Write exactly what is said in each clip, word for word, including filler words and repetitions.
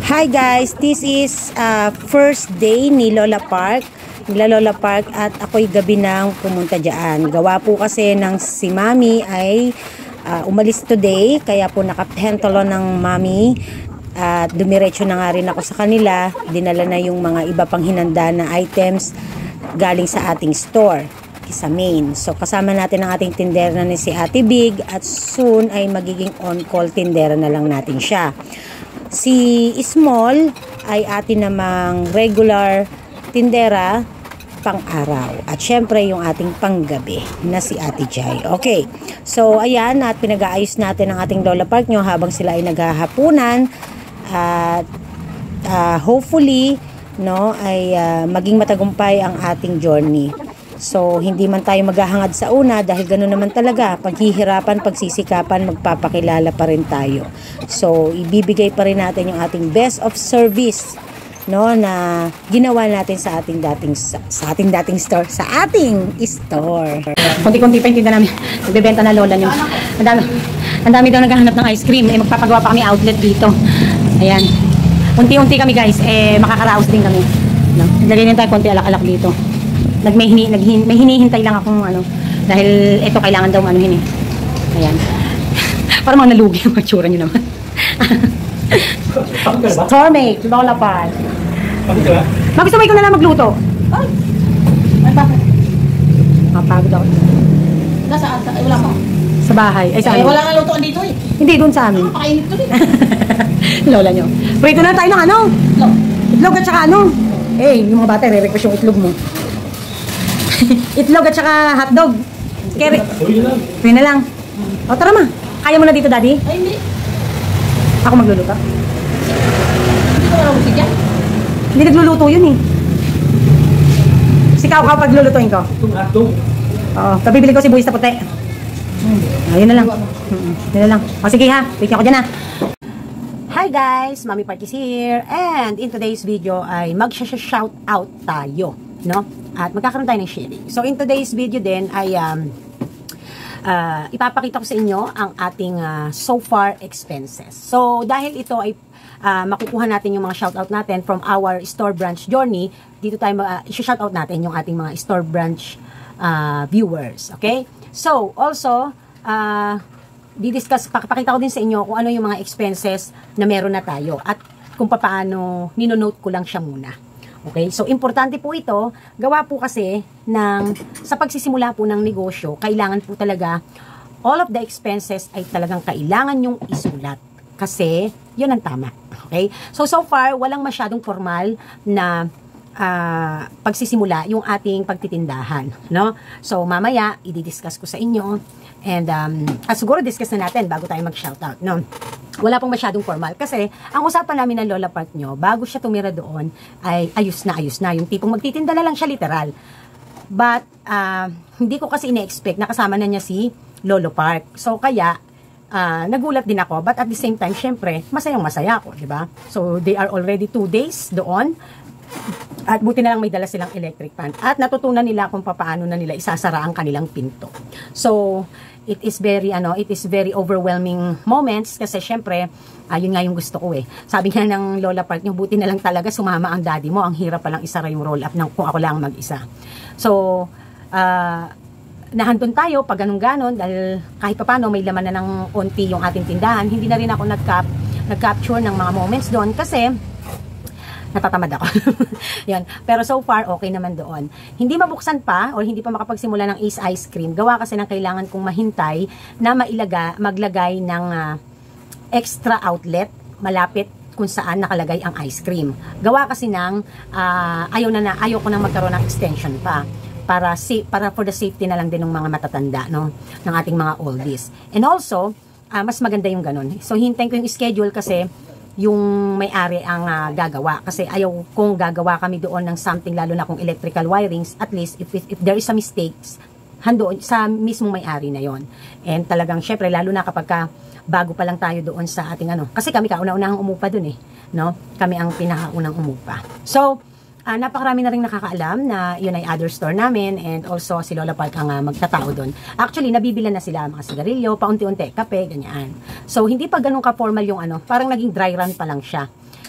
Hi guys, this is uh, first day ni Lola Park. Nila Lola Park at ako'y gabi nang pumunta dyan. Gawa po kasi ng si Mami ay uh, umalis today, kaya po nakapentolo ng Mami at uh, dumiretso na nga rin ako sa kanila. Dinala na yung mga iba pang hinanda na items galing sa ating store sa main. So kasama natin ang ating tindera na ni si Ate Big at soon ay magiging on-call tindera na lang natin siya. Si Small ay atin namang regular tindera pang-araw. At syempre yung ating panggabi na si Ate Jai. Okay. So ayan, at pinag-aayos natin ang ating Lola Park nyo habang sila ay naghahapunan. At uh, hopefully no ay uh, maging matagumpay ang ating journey. So, hindi man tayo maghahangad sa una dahil gano'n naman talaga. Paghihirapan, pagsisikapan, magpapakilala pa rin tayo. So, ibibigay pa rin natin yung ating best of service, no, na ginawa natin sa ating dating sa, sa ating dating store, sa ating store. Kunti-kunti pa yung tinda namin. Nagbebenta na lola nyo. Ang dami, ang dami daw naghahanap ng ice cream. Eh, magpapagawa pa kami outlet dito. Ayan. Unti-unti kami guys. Eh, makakaraos din kami. No? Lagay din tayo konti alak-alak dito. Nag may, hini, nag, may hinihintay lang akong ano dahil ito kailangan daw anuhin eh. Ayan. Para mga nalugi yung matsura nyo naman. Stormate, Lola Park. Magusto mo ikaw na lang magluto? Ay! Ay, bakit? Mapagod ako. Nasaan? Ay, wala mo? Sa bahay. Ay, sa eh, ano? wala nga lutoan dito eh. Hindi, doon sa amin. Napakainit to din. Lola nyo. Prito na tayo ng ano? Itlog. Itlog at saka ano? Eh, yung mga bata, re-request yung itlog mo. Itlog at saka hotdog. Kaya, yun na lang. O, tara ma. Kaya mo na dito, Daddy? Ay, hindi. Ako magluluto. Hindi ko wala musik yan. Hindi nagluluto yun eh. Sikaw ka pag lulutuin ko. Itong hotdog. Oo. Tapos bibili ko si buwis na puti. Hmm. Ayun na lang. Hmm. Yun na lang. O, sige ha. Wait ako dyan ha. Hi guys! Mami Park is here. And in today's video ay mag-shout out tayo. No? At magkakaroon tayo ng sharing. So in today's video din ay um, uh, ipapakita ko sa inyo ang ating uh, so far expenses. So dahil ito ay uh, makukuha natin yung mga shoutout natin from our store branch journey, dito tayo uh, i-shoutout natin yung ating mga store branch uh, viewers. Okay? So also, uh, didiscuss, pakita ko din sa inyo kung ano yung mga expenses na meron na tayo at kung paano, ninonote ko lang siya muna. Okay, so importante po ito, gawa po kasi ng, sa pagsisimula po ng negosyo, kailangan po talaga, all of the expenses ay talagang kailangan yung isulat. Kasi, yun ang tama. Okay, so so far, walang masyadong formal na uh, pagsisimula yung ating pagtitindahan. No? So mamaya, i-discuss ko sa inyo, and um, at siguro discuss na natin bago tayo mag-shoutout. No? Wala pong masyadong formal. Kasi, ang usapan namin ng Lola Park nyo, bago siya tumira doon, ay ayos na, ayos na. Yung tipong magtitinda na lang siya literal. But, uh, hindi ko kasi ine-expect na kasama na niya si Lolo Park. So, kaya, uh, nagulat din ako. But at the same time, syempre, masayang masaya ako, di ba? So, they are already two days doon. At buti na lang may dala silang electric fan. At natutunan nila kung paano na nila isasara ang kanilang pinto. So, it is very ano, it is very overwhelming moments kasi syempre, ayun uh, nga yung gusto ko eh. Sabi nga ng Lola Park, yung buti na lang talaga sumama ang daddy mo, ang hirap palang isara yung roll up ng kung ako lang mag-isa. So, uh, nahandun tayo pag ganun-ganon dahil kahit paano may laman na ng onti yung ating tindahan, hindi na rin ako nag-cap, nag-capture ng mga moments doon kasi natatamad ako. Yan. Pero so far, okay naman doon. Hindi mabuksan pa or hindi pa makapagsimula ng Ace Ice Cream. Gawa kasi ng kailangan kong mahintay na mailaga, maglagay ng uh, extra outlet malapit kung saan nakalagay ang ice cream. Gawa kasi ng uh, ayaw, na na, ayaw ko nang magkaroon ng extension pa. Para, safe, para for the safety na lang din ng mga matatanda, no? Ng ating mga oldies. And also, uh, mas maganda yung ganun. So, hintayin ko yung schedule kasi yung may-ari ang uh, gagawa kasi ayaw kong gagawa kami doon ng something lalo na kung electrical wirings, at least if, if, if there is a mistakes hando sa mismong may-ari na yon. And talagang syempre lalo na kapag ka bago pa lang tayo doon sa ating ano, kasi kami kauna-unahang umupa doon eh, no? Kami ang pinakaunang umupa. So uh, napakarami na rin nakakaalam na yun ay other store namin, and also si Lola Park ang uh, magtatao doon. Actually, nabibilan na sila mga sigarilyo, paunti-unti, kape, ganyan. So, hindi pa ganun ka-formal yung ano, parang naging dry run pa lang siya.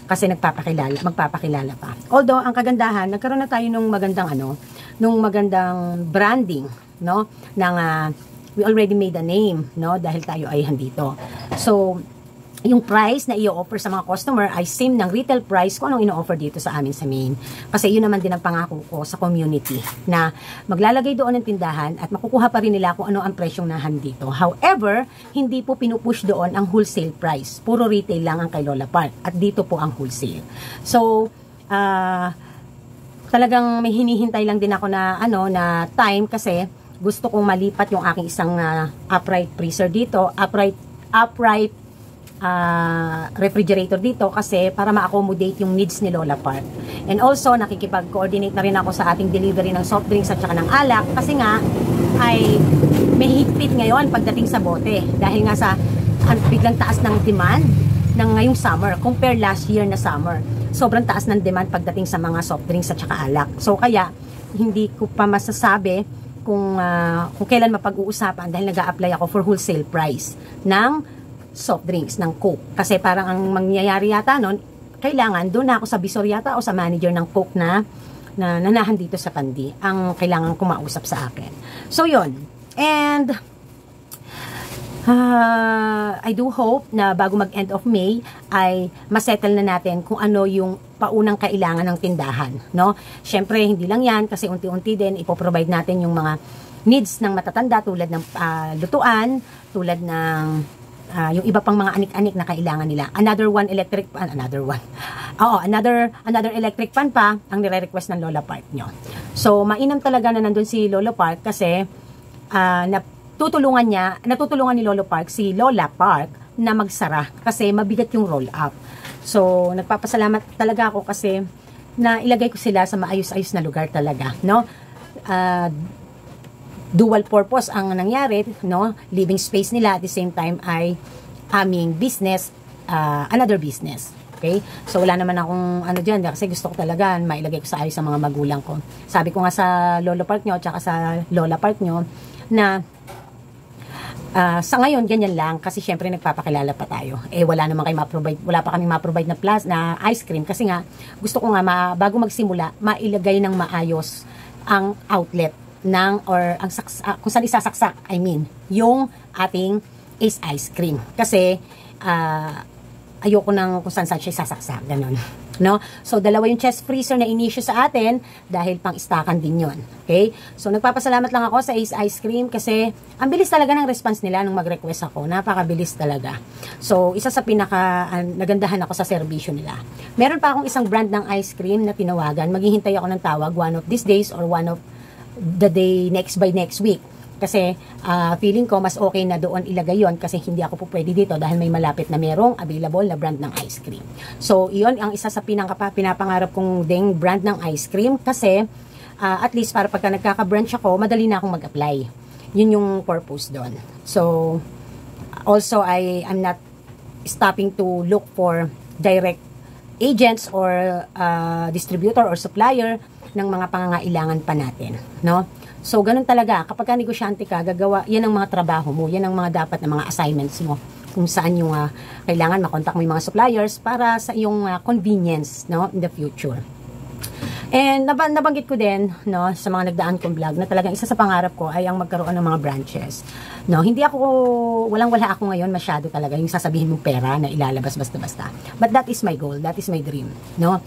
kasi nagpapakilala, magpapakilala pa. Although, ang kagandahan, nagkaroon na tayo nung magandang ano, nung magandang branding, no? Ng, uh, we already made a name, no? Dahil tayo ay handito. So, yung price na i-offer sa mga customer ay same ng retail price kung anong ino-offer dito sa amin sa main. Kasi yun naman din ang pangako ko sa community na maglalagay doon ng tindahan at makukuha pa rin nila kung ano ang presyong nahan dito. However, hindi po pinupush doon ang wholesale price. Puro retail lang ang kay Lola Park at dito po ang wholesale. So, ah, uh, talagang may hinihintay lang din ako na ano na time kasi gusto kong malipat yung aking isang uh, upright freezer dito, upright upright Uh, refrigerator dito kasi para ma-accommodate yung needs ni Lola Park. And also, nakikipag-coordinate na rin ako sa ating delivery ng soft drinks at saka ng alak kasi nga ay may higpit ngayon pagdating sa bote dahil nga sa ang biglang taas ng demand ng ngayong summer compare last year na summer. Sobrang taas ng demand pagdating sa mga soft drinks at saka alak. So kaya hindi ko pa masasabi kung, uh, kung kailan mapag-uusapan dahil nag-a-apply ako for wholesale price ng soft drinks, ng Coke. Kasi parang ang mangyayari yata nun, kailangan doon na ako sa bisor yata o sa manager ng Coke na, na nanahan dito sa Pandi. Ang kailangan kumausap sa akin. So, yun. And, uh, I do hope na bago mag-end of May, ay masettle na natin kung ano yung paunang kailangan ng tindahan. No? Siyempre, hindi lang yan kasi unti-unti din ipoprovide natin yung mga needs ng matatanda tulad ng uh, lutuan, tulad ng Uh, yung iba pang mga anik-anik na kailangan nila. Another one electric pan, another one. Oo, another another electric pan pa ang nire-request ng Lola Park nyo. So, mainam talaga na nandun si Lola Park kasi uh, natutulungan niya, natutulungan ni Lola Park si Lola Park na magsara kasi mabigat yung roll up. So, nagpapasalamat talaga ako kasi na ilagay ko sila sa maayos-ayos na lugar talaga, no? Uh, dual purpose ang nangyari, no? Living space nila at the same time ay aming business, uh, another business. Okay? So, wala naman akong ano dyan kasi gusto ko talaga mailagay ko sa ayos sa mga magulang ko. Sabi ko nga sa Lola Park nyo tsaka sa Lola Park nyo na uh, sa ngayon ganyan lang kasi syempre nagpapakilala pa tayo. Eh, wala naman kayo ma-provide, wala pa kami ma-provide na plus na ice cream kasi nga gusto ko nga ma, bago magsimula, mailagay ng maayos ang outlet ng or ang saks, uh, kung saan isasaksak, I mean, yung ating Ace Ice Cream. Kasi uh, ayoko nang kung saan saan siya isasaksak, ganun. No? So, dalawa yung chest freezer na inisyo sa atin dahil pang-istakan din yun. Okay? So, nagpapasalamat lang ako sa Ace Ice Cream kasi ang bilis talaga ng response nila nung mag-request ako. Napakabilis talaga. So, isa sa pinaka uh, nagandahan ako sa serbisyo nila. Meron pa akong isang brand ng ice cream na tinawagan. Maghihintay ako ng tawag one of these days or one of the day next by next week. Kasi uh, feeling ko mas okay na doon ilagay yon kasi hindi ako po pwede dito dahil may malapit na merong available na brand ng ice cream. So, iyon ang isa sa pinangkapa, pinapangarap kong ding brand ng ice cream kasi uh, at least para pagka nagkaka-branch ako, madali na akong mag-apply. Yun yung purpose doon. So, also I am not stopping to look for direct agents or uh, distributor or supplier ng mga pangangailangan pa natin, no? So, ganun talaga. Kapag ka negosyante ka, gagawa, yan ang mga trabaho mo, yan ang mga dapat na mga assignments mo, kung saan yung uh, kailangan makontak mo yung mga suppliers para sa iyong uh, convenience, no, in the future. And nab nabanggit ko din, no, sa mga nagdaan kong vlog na talagang isa sa pangarap ko ay ang magkaroon ng mga branches. No, hindi ako, walang-wala ako ngayon masyado talaga yung sasabihin mong pera na ilalabas basta-basta. But that is my goal, that is my dream, no?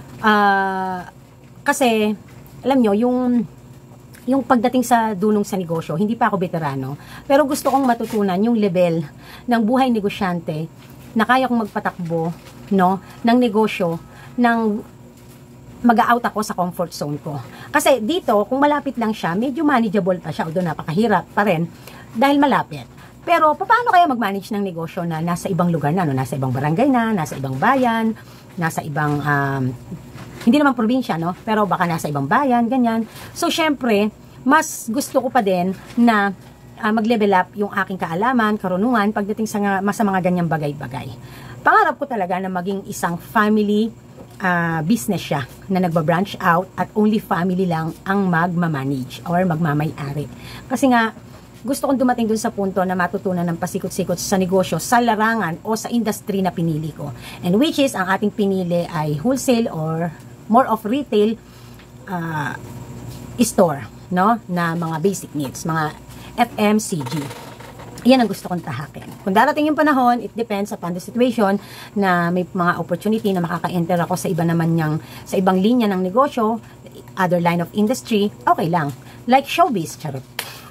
Ah... Uh, Kasi, alam nyo, yung, yung pagdating sa dunong sa negosyo, hindi pa ako veterano, pero gusto kong matutunan yung level ng buhay negosyante na kaya kong magpatakbo, no, ng negosyo, ng mag-out ako sa comfort zone ko. Kasi dito, kung malapit lang siya, medyo manageable pa siya, although napakahirap pa rin, dahil malapit. Pero, paano kaya mag-manage ng negosyo na nasa ibang lugar na, no? Nasa ibang barangay na, nasa ibang bayan, nasa ibang... Um, hindi naman probinsya, no? Pero baka nasa ibang bayan, ganyan. So, syempre, mas gusto ko pa din na uh, mag-level up yung aking kaalaman, karunungan, pagdating sa, nga, sa mga ganyang bagay-bagay. Pangarap ko talaga na maging isang family uh, business siya na nagba-branch out at only family lang ang magmamanage or magmamay-ari. Kasi nga, gusto kong dumating dun sa punto na matutunan ng pasikot-sikot sa negosyo, sa larangan o sa industry na pinili ko. And which is, ang ating pinili ay wholesale or more of retail uh, store, no? Na mga basic needs, mga F M C G. Yan ang gusto kong tahakin. Kung darating yung panahon, it depends upon the situation na may mga opportunity na makaka-enter ako sa iba naman niyang, sa ibang linya ng negosyo, other line of industry, okay lang. Like showbiz, charot.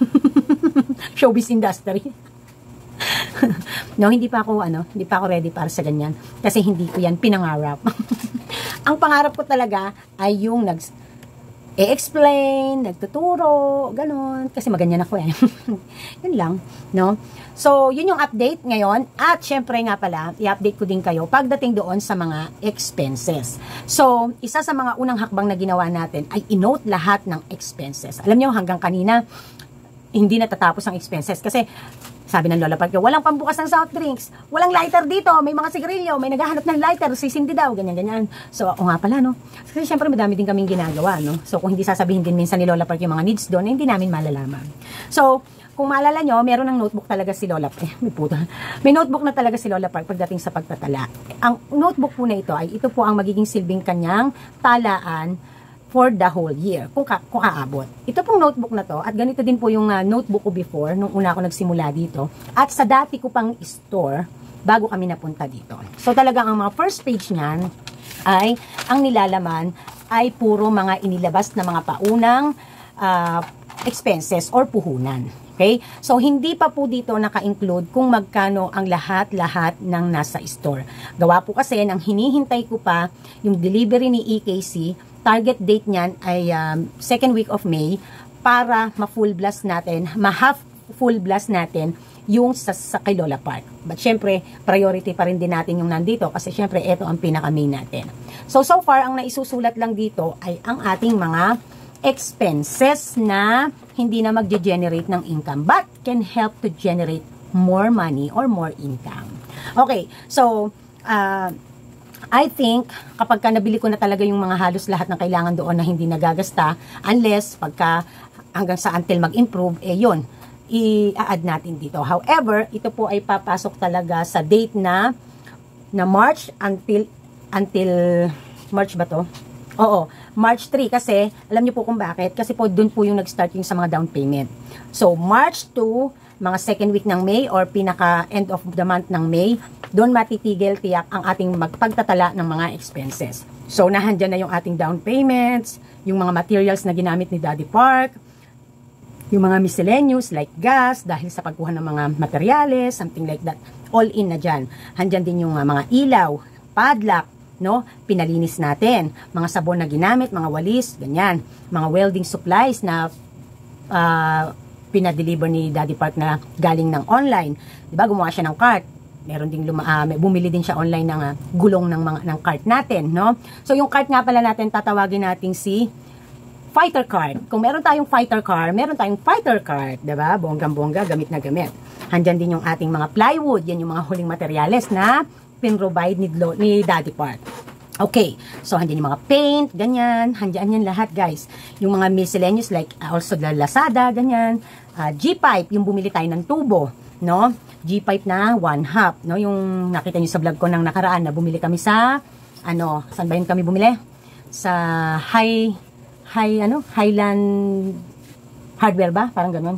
Showbiz industry. No, hindi pa ako, ano, hindi pa ako ready para sa ganyan. Kasi hindi ko yan pinangarap. Ang pangarap ko talaga ay yung nag e-explain, nagtuturo, ganun. Kasi maganyan ako eh. Yun lang, no? So, yun yung update ngayon. At syempre nga pala, i-update ko din kayo pagdating doon sa mga expenses. So, isa sa mga unang hakbang na ginawa natin ay i-note lahat ng expenses. Alam niyo, hanggang kanina, hindi natatapos ang expenses. Kasi, sabi ng Lola Park, walang pambukas ng soft drinks, walang lighter dito, may mga sigarilyo, may naghahanap ng lighter, sisindi daw, ganyan-ganyan. So, o nga pala, no? Kasi syempre, madami din kaming ginagawa, no? So, kung hindi sasabihin din minsan ni Lola Park yung mga needs doon, hindi namin malalaman. So, kung maalala nyo, meron ng notebook talaga si Lola Park. Eh, may puta. May notebook na talaga si Lola Park pagdating sa pagtatala. Ang notebook po na ito ay, ito po ang magiging silbing kanyang talaan for the whole year, kung, ka, kung aabot. Ito pong notebook na to, at ganito din po yung uh, notebook ko before, nung una ako nagsimula dito, at sa dati ko pang store, bago kami napunta dito. So talagang ang mga first page niyan, ay, ang nilalaman, ay puro mga inilabas na mga paunang uh, expenses or puhunan. Okay? So, hindi pa po dito naka-include kung magkano ang lahat-lahat ng nasa store. Gawa po kasi, nang hinihintay ko pa yung delivery ni E K C, target date niyan ay um, second week of May para ma-full blast natin, ma-half full blast natin yung sa, sa kay Lola Park. But syempre, priority pa rin din natin yung nandito kasi syempre, ito ang pinaka-main natin. So, so far, ang naisusulat lang dito ay ang ating mga expenses na hindi na mag-generate ng income but can help to generate more money or more income. Okay, so, uh, I think, kapag ka nabili ko na talaga yung mga halos lahat ng kailangan doon na hindi nagagasta, unless pagka hanggang sa until mag-improve, eh yun, i-add natin dito. However, ito po ay papasok talaga sa date na na March until until March ba to? Oo, March three kasi, alam niyo po kung bakit, kasi po dun po yung nag-start yung sa mga down payment. So, March two, mga second week ng May or pinaka end of the month ng May, doon matitigil tiyak ang ating magpagtatala ng mga expenses. So, nahandyan na yung ating down payments, yung mga materials na ginamit ni Daddy Park, yung mga miscellaneous like gas, dahil sa pagkuha ng mga materyales, something like that. All in na dyan. Handyan din yung uh, mga ilaw, padlock, no? Pinalinis natin. Mga sabon na ginamit, mga walis, ganyan. Mga welding supplies na uh, pinadeliver ni Daddy Park na galing ng online. Diba, gumawa siya ng cart. Meron ding luma, uh, bumili din siya online ng uh, gulong ng mga ng cart natin, no? So yung cart nga pala natin, tatawagin natin si fighter cart. Kung meron tayong fighter car, meron tayong fighter cart, diba? Bonggang-bongga, gamit na gamit. Handyan din yung ating mga plywood, yan yung mga huling materyales na pin-provide ni, ni Daddy Park. Okay, so handyan yung mga paint, ganyan, handyan yan lahat guys. Yung mga miscellaneous like uh, also the Lazada, ganyan. Uh, G-pipe, yung bumili tayo ng tubo, no? G-pipe na one half, no? Yung nakita niyo sa vlog ko nang nakaraan na bumili kami sa, ano, saan ba yun kami bumili? Sa high, high, ano? Highland Hardware ba? Parang ganun.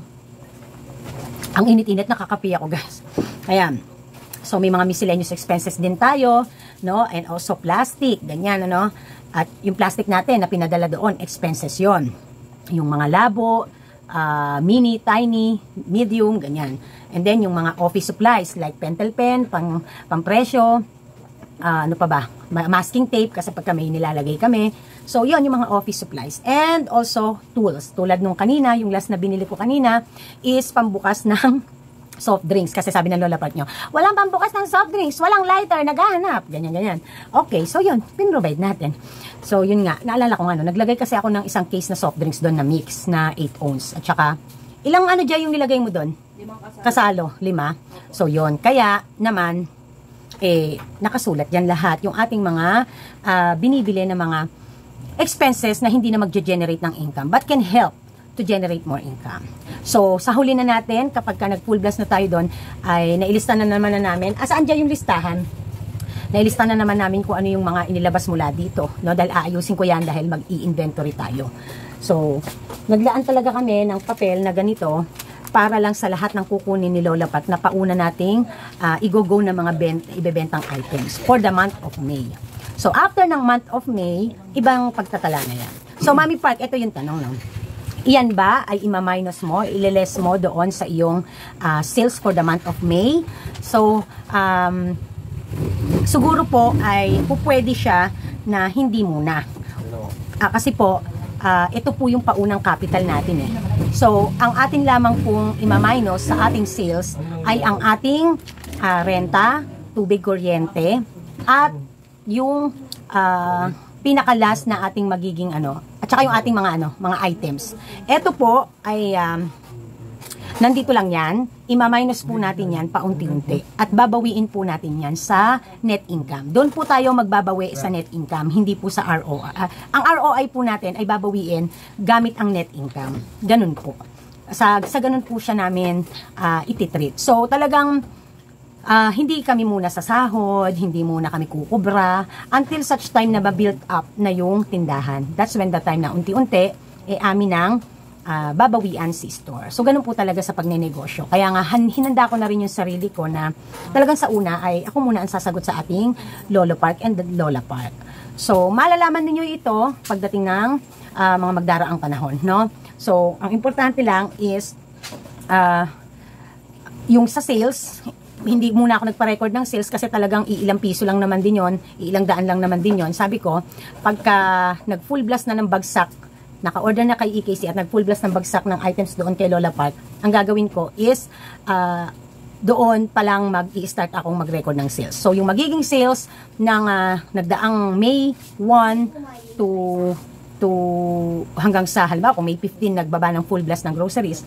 Ang init-init, nakakapi ako guys. Ayan. So, may mga miscellaneous expenses din tayo, no? And also plastic, ganyan, ano? At yung plastic natin na pinadala doon, expenses yon. Yung mga labo, uh, mini, tiny, medium, ganyan. And then, yung mga office supplies like pentel pen, pang, pang-presyo, uh, ano pa ba? Masking tape, kasi pagka may nilalagay kami. So, yon yung mga office supplies. And also, tools. Tulad nung kanina, yung last na binili ko kanina, is pambukas ng soft drinks. Kasi sabi ng Lola Park nyo, walang pambukas ng soft drinks, walang lighter, naghahanap. Ganyan, ganyan. Okay, so yun, pinrovide natin. So, yun nga, naalala ko nga, no, naglagay kasi ako ng isang case na soft drinks doon na mix, na eight ounce. At saka, ilang ano dyan yung nilagay mo doon? Limang kasalo. Kasalo, lima. So, yun. Kaya, naman, eh, nakasulat dyan lahat. Yung ating mga uh, binibili na mga expenses na hindi na mag-generate ng income, but can help to generate more income. So, sa huli na natin, kapag ka nag-full blast na tayo doon, ay nailista na naman na namin. Asaan dyan yung listahan? Nailista na naman namin kung ano yung mga inilabas mula dito. No? Dahil aayusin ko yan dahil mag-i-inventory tayo. So, naglaan talaga kami ng papel na ganito para lang sa lahat ng kukunin ni Lola Pat na pauna nating uh, i-go-go na mga bent, ibebentang items for the month of May. So, after ng month of May, ibang pagtatala na yan. So, Mami Park, ito yung tanong, no? Iyan ba ay ima-minus mo, ililes mo doon sa iyong uh, sales for the month of May? So, um, siguro po ay pupwede siya na hindi muna. Uh, kasi po, uh, ito po yung paunang capital natin eh. So, ang atin lamang pong ima-minus sa ating sales ay ang ating uh, renta, tubig, kuryente, at yung uh, pinaka-last na ating magiging ano, at saka yung ating mga ano, mga items. Ito po ay um, nandito lang yan, ima-minus po natin yan paunti-unti at babawiin po natin yan sa net income. Doon po tayo magbabawi sa net income, hindi po sa R O I. Uh, ang R O I po natin ay babawiin gamit ang net income. Ganun po. Sa, sa ganun po siya namin uh, ititreat. So talagang Uh, hindi kami muna sa sahod, hindi muna kami kukubra until such time na ba-build up na yung tindahan. That's when the time na unti-unti eh amin ang uh, babawian si store. So ganun po talaga sa pagnenegosyo. Kaya nga hinanda ko na rin yung sarili ko na talagang sa una ay ako muna ang sasagot sa ating Lolo Park and the Lola Park. So malalaman niyo ito pagdating ng uh, mga magdaraang panahon, no? So ang importante lang is uh, yung sa sales, hindi muna ako nagpa-record ng sales kasi talagang iilang piso lang naman din yon, iilang daan lang naman din yon. Sabi ko, pagka nag-full blast na ng bagsak, naka-order na kay E K C at nag-full blast ng bagsak ng items doon kay Lola Park, ang gagawin ko is, uh, doon palang mag-i-start akong mag-record ng sales. So, yung magiging sales ng uh, nagdaang May first to, to hanggang sa, halimbawa, kung May fifteenth nagbaba ng full blast ng groceries,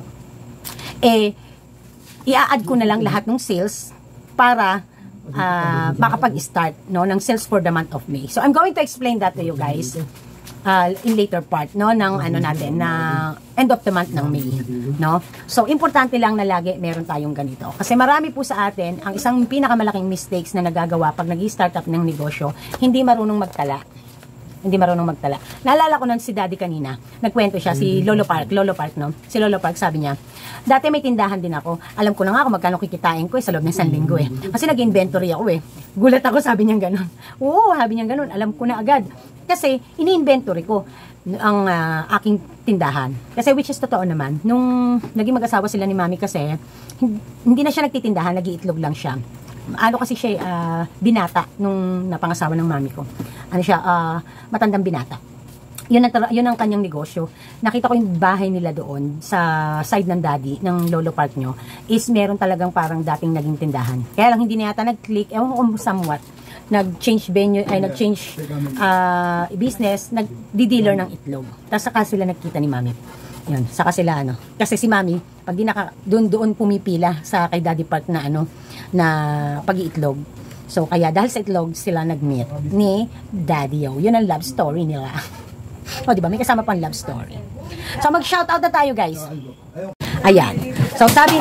eh, i-add ko na lang lahat ng sales para uh, makapag-start no, ng sales for the month of May. So, I'm going to explain that to you guys uh, in later part no, ng ano natin, na end of the month ng May. No? So, importante lang na lagi meron tayong ganito. Kasi marami po sa atin, ang isang pinakamalaking mistakes na nagagawa pag nag-start up ng negosyo, hindi marunong magtala. Hindi marunong magtala. Naalala ko nun si Daddy kanina. Nagkwento siya, si Lolo Park. Lolo Park, no? Si Lolo Park, sabi niya, dati may tindahan din ako. Alam ko na nga kung magkano kikitain ko eh, sa loob ng isang linggo eh. Kasi nag-inventory ako eh. Gulat ako, sabi niya gano'n. Oo, sabi niya gano'n. Alam ko na agad. Kasi, ini-inventory ko ang uh, aking tindahan. Kasi which is totoo naman. Nung naging mag-asawa sila ni Mami kasi, hindi na siya nagtitindahan, nag-iitlog lang siya. Ano kasi siya, uh, binata nung napangasawa ng mami ko. Ano siya, uh, matandang binata. Yun ang, yun ang kanyang negosyo. Nakita ko yung bahay nila doon sa side ng daddy, ng Lolo Park nyo, is meron talagang parang dating naging tindahan. Kaya lang hindi na yata nag-click, ewan ko kung somewhat, nag-change venue, ay nag-change uh, business, nag-dealer ng itlog. Tapos saka sila nagkita ni mami. Yun, saka sila ano. Kasi si mami, pag di naka, doon doon pumipila sa kay Daddy Park na ano, na pag-iitlog. So, kaya dahil sa itlog, sila nag-meet ni Daddy Yo. Yun ang love story nila. O, diba? May kasama pang love story. So, mag-shoutout na tayo, guys. Ayan. So, sabi,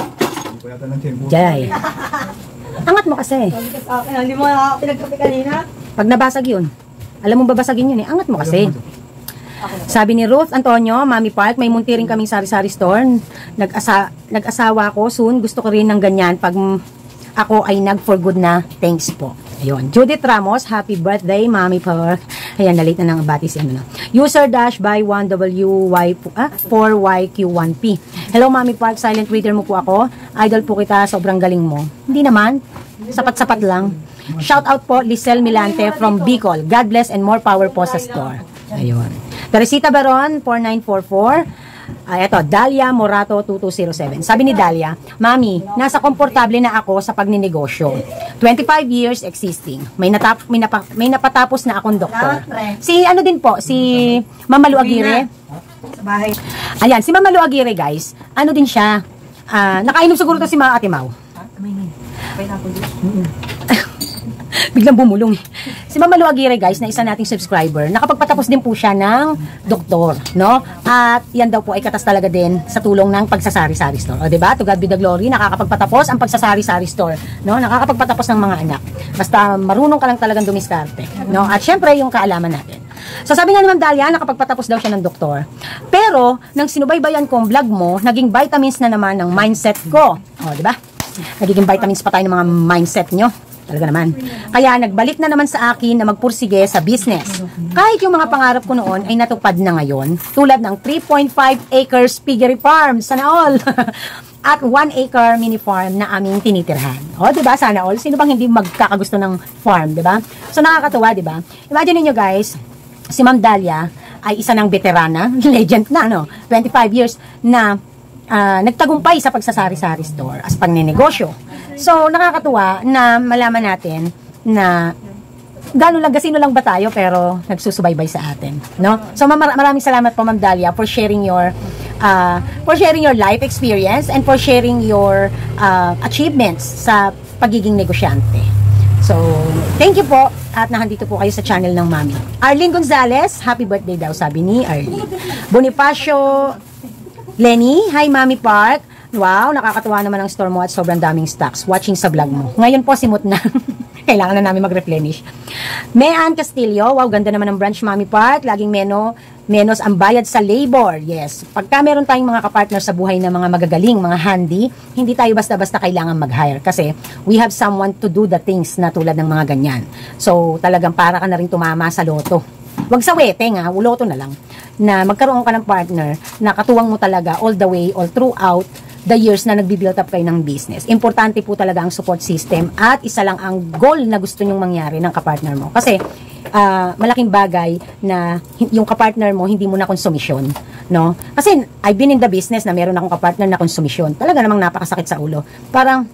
Jay, angat mo kasi. Hindi mo na pinagkapi kanina? Pag nabasag yun, alam mo babasagin yun eh, angat mo kasi. Sabi ni Ruth Antonio, Mami Park, may munti rin kaming sari-sari store. Nag-asa, nag-asawa ko soon. Gusto ko rin ng ganyan pag ako ay nag-for good na. Thanks po. Ayun. Judith Ramos, happy birthday, Mami Park. Ayan, nalit na nang bati si ano na. User dash by one W Y ah, four Y Q one P. Hello, Mami Park. Silent reader mo po ako. Idol po kita. Sobrang galing mo. Hindi naman. Sapat-sapat lang. Shout out po, Lisel Milante from Bicol. God bless and more power po sa store. Ayun. Teresita Baron, four nine four four. Ay, eto, Dalia Morato, two two zero seven. Sabi ni Dalia, Mami, nasa komportable na ako sa pagninegosyo. twenty-five years existing. May, natap, may, napa, may napatapos na akong doktor. Si, ano din po, si Mama Lu Aguirre. Sa bahay. Ayan, si Mama Lu Aguirre, guys, ano din siya, uh, nakainom siguro to si Mga Ate Mau. biglang bumulong eh. Si Mama Lu Aguirre guys, na isa nating subscriber, nakapagpatapos din po siya ng doktor, no? At yan daw po ay katas talaga din sa tulong ng pagsasari-sari store. O diba? To God be the glory, nakakapagpatapos ang pagsasari-sari store, no? Nakakapagpatapos ng mga anak. Basta marunong ka lang talagang dumiskarte, no? At syempre yung kaalaman natin. So sabi nga ni Ma'am Dalia, nakapagpatapos daw siya ng doktor. Pero, nang sinubaybayan ko ang vlog mo, naging vitamins na naman ng mindset ko. O, diba? Nagiging vitamins pa tayo ng mga mindset nyo. Talaga naman. Kaya nagbalik na naman sa akin na magpursige sa business. Kahit yung mga pangarap ko noon ay natupad na ngayon. Tulad ng three point five acres piggery farm. Sana all. At one acre mini farm na aming tinitirhan. O, diba? Sana all. Sino bang hindi magkakagusto ng farm, diba? So, nakakatuwa, diba? Imagine niyo guys, si Ma'am Dalia ay isa ng veterana, legend na, no? twenty-five years na uh, nagtagumpay sa pagsasari-sari store as pangnenegosyo. So, nakakatuwa na malaman natin na gano'n lang, gasino lang ba tayo pero nagsusubaybay sa atin, no? So, mar maraming salamat po Ma'am Dalia for sharing your uh, for sharing your life experience and for sharing your uh, achievements sa pagiging negosyante. So, thank you po at nahandito po kayo sa channel ng Mami. Arlene Gonzalez, happy birthday daw sabi ni Arlene. Bonifacio Lenny, hi Mami Park. Wow, nakakatuwa naman ang store mo at sobrang daming stocks. Watching sa vlog mo. Ngayon po, simot na. Kailangan na namin mag-replenish. Mayan Castillo, wow, ganda naman ng branch Mami Park. Laging meno, menos ang bayad sa labor. Yes. Pagka meron tayong mga kapartner sa buhay na mga magagaling, mga handy, hindi tayo basta-basta kailangan mag-hire. Kasi we have someone to do the things na tulad ng mga ganyan. So, talagang para ka na rin tumama sa loto. Wag sa wete nga, loto na lang. Na magkaroon ka ng partner na katuwang mo talaga all the way, all throughout the years na nagbi-build up kayo ng business. Importante po talaga ang support system at isa lang ang goal na gusto nyong mangyari ng kapartner mo. Kasi uh, malaking bagay na yung kapartner mo hindi mo na konsumisyon, no? Kasi I've been in the business na meron akong kapartner na konsumisyon. Talaga namang napakasakit sa ulo. Parang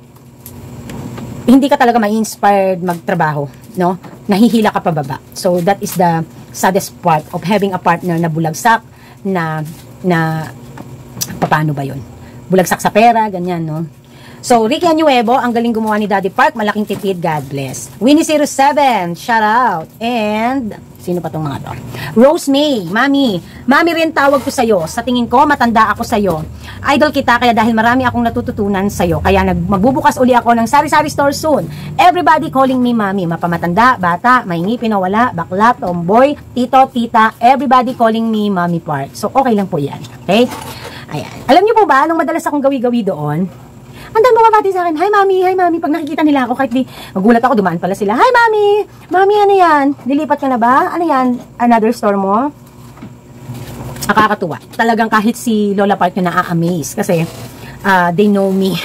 hindi ka talaga ma-inspired magtrabaho, no? Nahihila ka pababa. So that is the saddest part of having a partner na bulagsak, na na paano ba 'yon? Bulagsak sa pera, ganyan, no? So, Ricky Anuevo, ang galing gumawa ni Daddy Park, malaking tipid, God bless. Winnie zero seven, shout out. And, sino pa tong mga to? Rose May, Mami. Mami rin tawag ko sa'yo. Sa tingin ko, matanda ako sa'yo. Idol kita, kaya dahil marami akong natututunan sa'yo. Kaya nag magbubukas uli ako ng sari-sari store soon. Everybody calling me Mami. Mapamatanda, bata, may ngipin o wala, bakla, tomboy, tito, tita, everybody calling me Mami Park. So, okay lang po yan. Okay? Ayan. Alam niyo po ba, nung madalas akong gawi-gawi doon, andan bumabati sa akin, hi mami, hi mami, pag nakikita nila ako, kahit di, magulat ako, dumaan pala sila, hi mami, mami, ano yan? Dilipat ka na ba? Ano yan? Another store mo? Nakakatuwa. Talagang kahit si Lola Park yung na-amaze, kasi uh, they know me.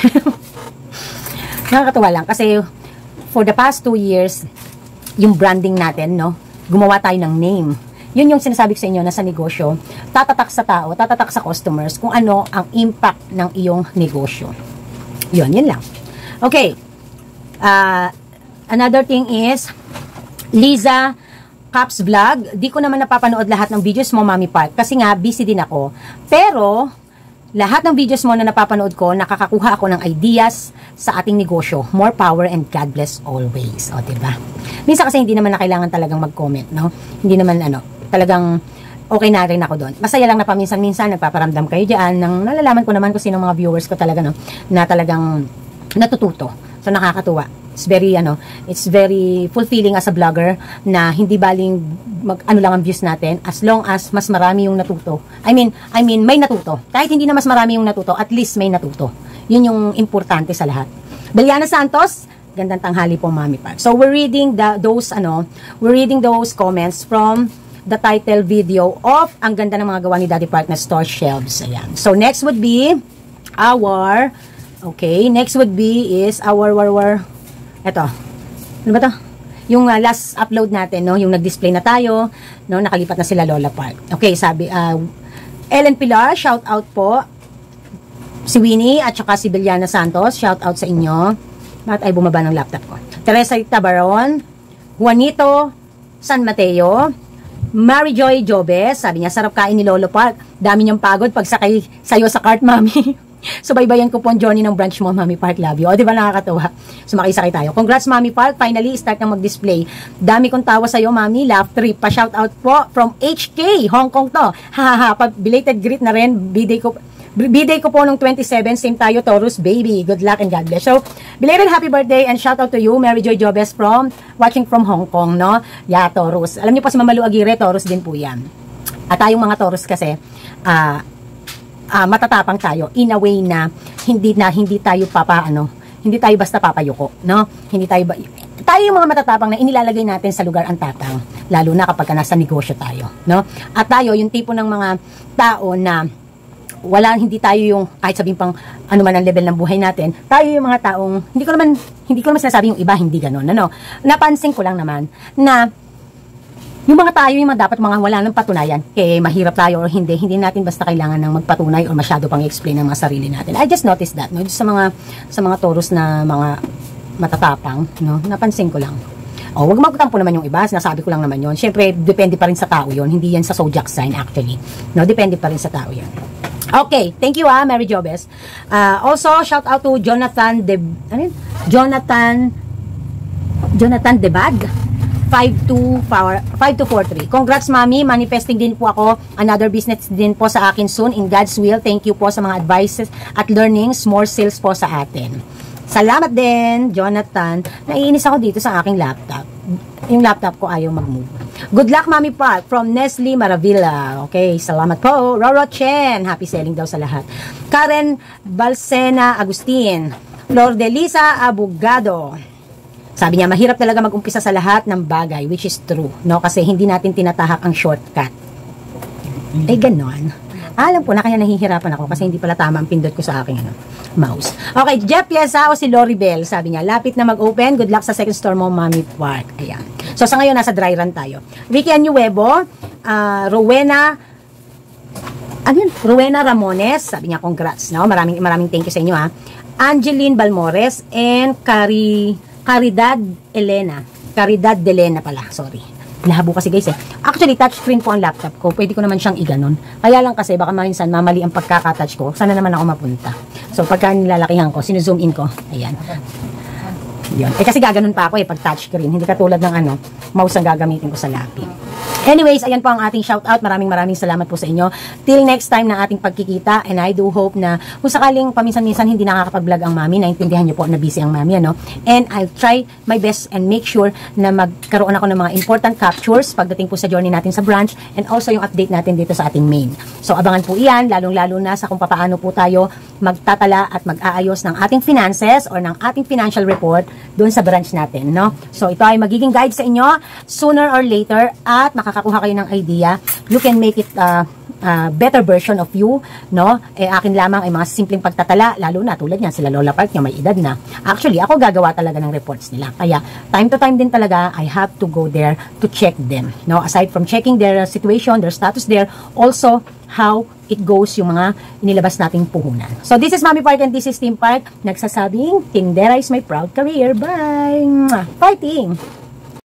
Nakakatuwa lang, kasi for the past two years, yung branding natin, no, gumawa tayo ng name. Yun yung sinasabi ko sa inyo na sa negosyo, tatatak sa tao, tatatak sa customers kung ano ang impact ng iyong negosyo. Yun, yun lang. Okay. Uh, another thing is, Liza Caps Vlog. Di ko naman napapanood lahat ng videos mo, Mami Park, kasi nga, busy din ako. Pero, lahat ng videos mo na napapanood ko, nakakakuha ako ng ideas sa ating negosyo. More power and God bless always. O, diba? Minsan kasi hindi naman na kailangan talagang mag-comment, no? Hindi naman, ano, talagang okay na rin ako doon. Masaya lang na paminsan-minsan nagpaparamdam kayo dyan nang nalalaman ko naman kung sino mga viewers ko talaga, no, na talagang natututo. So, nakakatuwa. It's very, ano, it's very fulfilling as a vlogger na hindi baling mag, ano lang ang views natin as long as mas marami yung natuto. I mean, I mean, may natuto. Kahit hindi na mas marami yung natuto, at least may natuto. Yun yung importante sa lahat. Beliana Santos, gandang tanghali po, Mami Park. So, we're reading the, those, ano, we're reading those comments from the title video of ang ganda ng mga gawa ni Daddy Park na store shelves. Ayan. So, next would be our, okay, next would be is our, our, our, eto, ano ba to? Yung uh, last upload natin, no, yung nag-display na tayo, no, nakalipat na sila Lola Park. Okay, sabi, uh, Ellen Pilar, shout out po. Si Winnie at saka si Beliana Santos, shout out sa inyo. Bakit ay bumaba ng laptop ko? Teresa Tabaron, Juanito San Mateo, Mary Joy Jobes, sabi niya, sarap kain ni Lolo Park. Dami niyang pagod pag sakay sa'yo sa cart, Mami. Subaybayan ko po ang journey ng branch mo, Mami Park. Love you. O, di ba nakakatuwa? Sumakay-sakay tayo. Congrats, Mami Park. Finally, start na mag-display. Dami kong tawa sa'yo, Mami. Laugh trip. Pa-shoutout po from H K, Hong Kong to. Ha-ha-ha. Belated greet na rin. B-day ko, B-day ko po nung twenty-seven. Same tayo, Taurus, baby. Good luck and God bless. So, belated happy birthday and shoutout to you, Mary Joy Jobes from, watching from Hong Kong, no? Yeah, Taurus. Alam niyo po si Mama Lu Aguirre, Taurus din po yan. At tayong mga Taurus kasi, ah, uh, Uh, matatapang tayo in a way na hindi na hindi tayo papa ano, hindi tayo basta papayuko, no? Hindi tayo ba, tayo yung mga matatapang na inilalagay natin sa lugar ang tapang, lalo na kapag nasa negosyo tayo, no? At tayo yung tipo ng mga tao na wala, hindi tayo yung kahit sabihin pang ano man ang level ng buhay natin, tayo yung mga taong hindi ko naman hindi ko naman sinasabi yung iba hindi ganoon, ano? Napansin ko lang naman na yung mga tayo, yung mga dapat mga wala ng patunayan, kaya mahirap tayo or hindi, hindi natin basta kailangan ng magpatunay or masyado pang i-explain ng mga sarili natin. I just noticed that, no? Sa mga, sa mga Taurus na mga matatapang, no? Napansin ko lang. O, wag magtampo naman yung iba, sinasabi ko lang naman yon. Siyempre, depende pa rin sa tao yon, hindi yan sa zodiac sign actually. No, depende pa rin sa tao yan. Okay, thank you ah, Mary Jobes. Uh, also, shout out to Jonathan De, ano yun? Jonathan, Jonathan Debag. five two four three. Congrats, Mami. Manifesting din po ako. Another business din po sa akin soon. In God's will, thank you po sa mga advices at learnings. More sales po sa atin. Salamat din, Jonathan. Naiinis ako dito sa aking laptop. Yung laptop ko ayaw mag-move. Good luck, Mami Park. From Nestle Maravilla. Okay, salamat po. Roro Chen. Happy selling daw sa lahat. Karen Balsena Agustin. Flor de Lisa Abogado. Sabi niya, mahirap talaga mag-umpisa sa lahat ng bagay, which is true, no? Kasi hindi natin tinatahak ang shortcut. Eh, ganon. Alam ko na kaya nahihirapan ako kasi hindi pala tama ang pindot ko sa aking ano, mouse. Okay, Jeff Piesa o si Lori Bell, sabi niya, lapit na mag-open. Good luck sa second store mo, Mami Park. Ayan. So, sa ngayon, nasa dry run tayo. Ricky Anuevo, uh, Rowena, ano yun? Rowena Ramones, sabi niya, congrats, no? Maraming, maraming thank you sa inyo, ha? Angeline Balmores and Cari... Caridad Elena. Caridad Delena pala. Sorry. Lahabo kasi guys eh. Actually, touchscreen po ang laptop ko. Pwede ko naman siyang iganon. Kaya lang kasi baka minsan mamali ang pagkakatouch ko. Sana naman ako mapunta. So, pagka nilalakihan ko, sinuzoom in ko. Ayan. Yun. Eh kasi gaganon pa ako eh pag touchscreen. Hindi katulad ng ano, mouse ang gagamitin ko sa laptop. Anyways, ayan po ang ating shoutout. Maraming maraming salamat po sa inyo. Till next time na ating pagkikita. And I do hope na kung sakaling paminsan-minsan hindi nakakapag-vlog ang mami, naintindihan niyo po na busy ang mami, ano? And I'll try my best and make sure na magkaroon ako ng mga important captures pagdating po sa journey natin sa branch and also yung update natin dito sa ating main. So abangan po iyan, lalong-lalo na sa kung paano po tayo magtatala at mag-aayos ng ating finances or ng ating financial report doon sa branch natin, no? So ito ay magiging guide sa inyo sooner or later at makakakuha kayo ng idea. You can make it uh, uh, better version of you, no? Eh akin lamang ay mga simpleng pagtatala, lalo na tulad niyan sila Lola Park niya may edad na. Actually, ako gagawa talaga ng reports nila. Kaya time to time din talaga I have to go there to check them, no? Aside from checking their situation, their status there, also how it goes yung mga inilabas nating puhunan. So this is Mami Park and this is Team Park. Nagsasabing, Tindera is my proud career. Bye! Fighting!